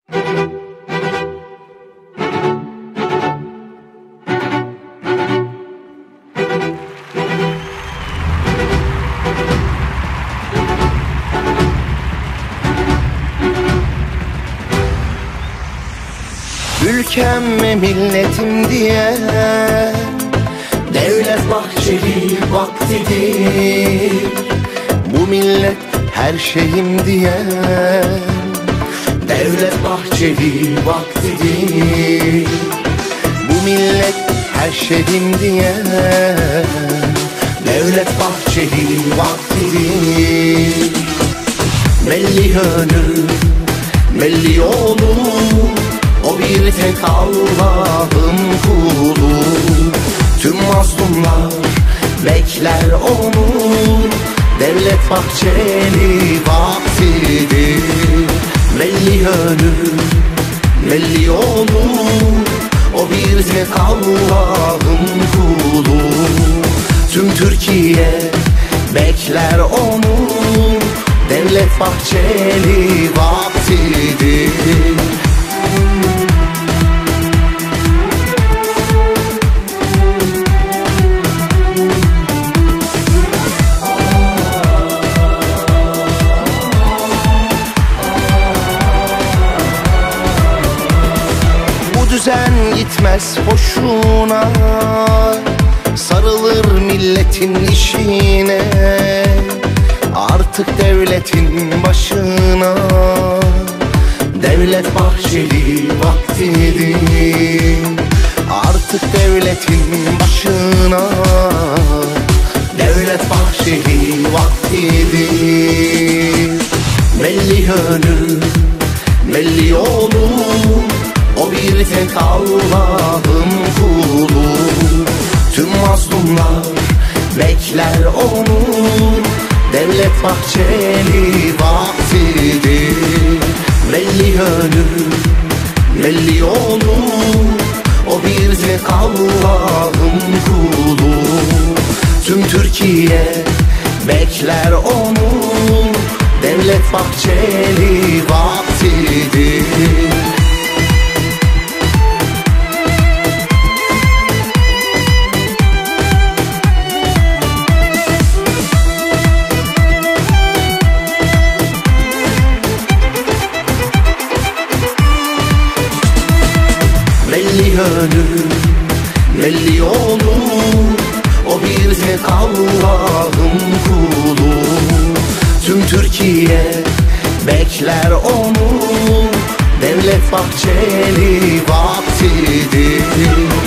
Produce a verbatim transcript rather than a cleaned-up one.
Ülkem ve milletim diye Devlet Bahçeli vaktidir. Bu millet her şeyim diye Devlet Bahçeli vaktidir. Bu millet her şeyim diye Devlet Bahçeli vaktidir. Belli önü, belli yolu, o bir tek Allah'ın kulu. Tüm mazlumlar bekler onu. Devlet Bahçeli vaktidir. Belli yönü, belli yolu, o bir tek Allah'ın kulu. Tüm Türkiye bekler onu. Devlet Bahçeli vaktidir. Düzen gitmez hoşuna, sarılır milletin işine. Artık devletin başına Devlet Bahçeli vaktidir. Artık devletin başına Devlet Bahçeli vaktidir. Belli yönü, belli yolu, o bir tek Allah'ın kulu. Tüm mazlumlar bekler onu. Devlet Bahçeli vaktidir. Belli yönü, belli yolu, o bir tek Allah'ın kulu. Tüm Türkiye bekler onu. Devlet Bahçeli vaktidir. Belli yönü, belli yolu, o bir tek Allah'ın kulu. Tüm Türkiye bekler onu. Devlet Bahçeli vaktidir.